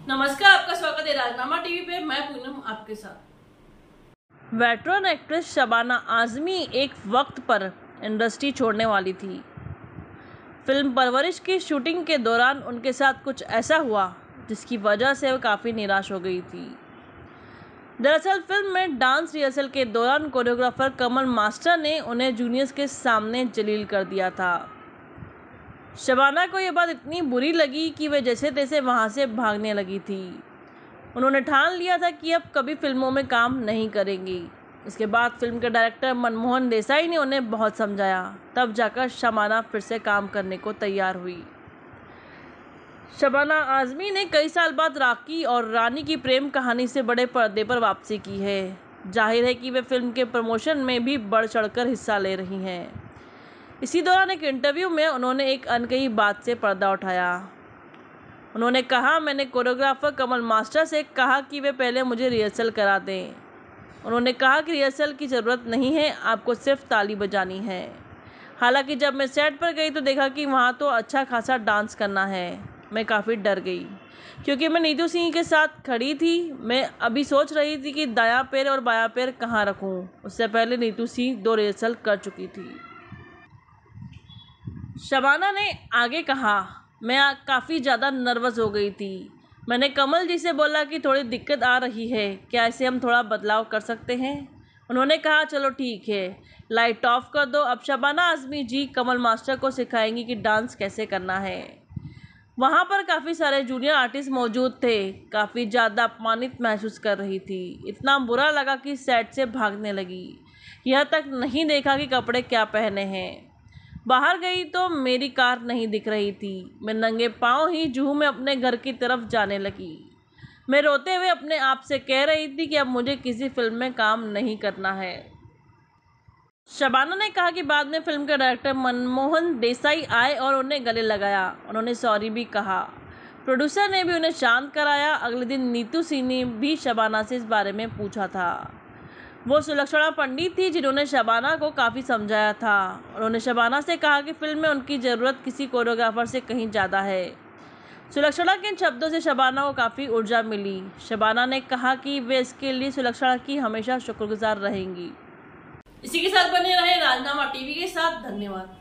नमस्कार, आपका स्वागत है राजनामा टीवी पे। मैं पूनम आपके साथ। वेटरन एक्ट्रेस शबाना आजमी एक वक्त पर इंडस्ट्री छोड़ने वाली थी। फिल्म परवरिश की शूटिंग के दौरान उनके साथ कुछ ऐसा हुआ जिसकी वजह से वो काफ़ी निराश हो गई थी। दरअसल फिल्म में डांस रिहर्सल के दौरान कोरियोग्राफर कमल मास्टर ने उन्हें जूनियर्स के सामने जलील कर दिया था। शबाना को यह बात इतनी बुरी लगी कि वे जैसे तैसे वहां से भागने लगी थी। उन्होंने ठान लिया था कि अब कभी फिल्मों में काम नहीं करेंगी। इसके बाद फिल्म के डायरेक्टर मनमोहन देसाई ने उन्हें बहुत समझाया, तब जाकर शबाना फिर से काम करने को तैयार हुई। शबाना आजमी ने कई साल बाद राखी और रानी की प्रेम कहानी से बड़े पर्दे पर वापसी की है। जाहिर है कि वे फिल्म के प्रमोशन में भी बढ़ चढ़कर हिस्सा ले रही हैं। इसी दौरान एक इंटरव्यू में उन्होंने एक अनकही बात से पर्दा उठाया। उन्होंने कहा, मैंने कोरियोग्राफर कमल मास्टर से कहा कि वे पहले मुझे रिहर्सल करा दें। उन्होंने कहा कि रिहर्सल की ज़रूरत नहीं है, आपको सिर्फ ताली बजानी है। हालांकि जब मैं सेट पर गई तो देखा कि वहाँ तो अच्छा खासा डांस करना है। मैं काफ़ी डर गई क्योंकि मैं नीतू सिंह के साथ खड़ी थी। मैं अभी सोच रही थी कि दायां पैर और बायां पैर कहाँ रखूँ। उससे पहले नीतू सिंह 2 रिहर्सल कर चुकी थी। शबाना ने आगे कहा, मैं काफ़ी ज़्यादा नर्वस हो गई थी। मैंने कमल जी से बोला कि थोड़ी दिक्कत आ रही है, क्या इसे हम थोड़ा बदलाव कर सकते हैं। उन्होंने कहा, चलो ठीक है, लाइट ऑफ कर दो। अब शबाना आजमी जी कमल मास्टर को सिखाएंगी कि डांस कैसे करना है। वहाँ पर काफ़ी सारे जूनियर आर्टिस्ट मौजूद थे। काफ़ी ज़्यादा अपमानित महसूस कर रही थी। इतना बुरा लगा कि सेट से भागने लगी। यह तक नहीं देखा कि कपड़े क्या पहने हैं। बाहर गई तो मेरी कार नहीं दिख रही थी। मैं नंगे पाँव ही जुहू में अपने घर की तरफ जाने लगी। मैं रोते हुए अपने आप से कह रही थी कि अब मुझे किसी फिल्म में काम नहीं करना है। शबाना ने कहा कि बाद में फिल्म के डायरेक्टर मनमोहन देसाई आए और उन्हें गले लगाया। उन्होंने सॉरी भी कहा। प्रोड्यूसर ने भी उन्हें शांत कराया। अगले दिन नीतू सिंह ने भी शबाना से इस बारे में पूछा था। वो सुलक्षणा पंडित थी जिन्होंने शबाना को काफ़ी समझाया था। उन्होंने शबाना से कहा कि फिल्म में उनकी ज़रूरत किसी कोरियोग्राफर से कहीं ज़्यादा है। सुलक्षणा के इन शब्दों से शबाना को काफ़ी ऊर्जा मिली। शबाना ने कहा कि वे इसके लिए सुलक्षणा की हमेशा शुक्रगुजार रहेंगी। इसी के साथ बने रहे राजनामा टीवी के साथ। धन्यवाद।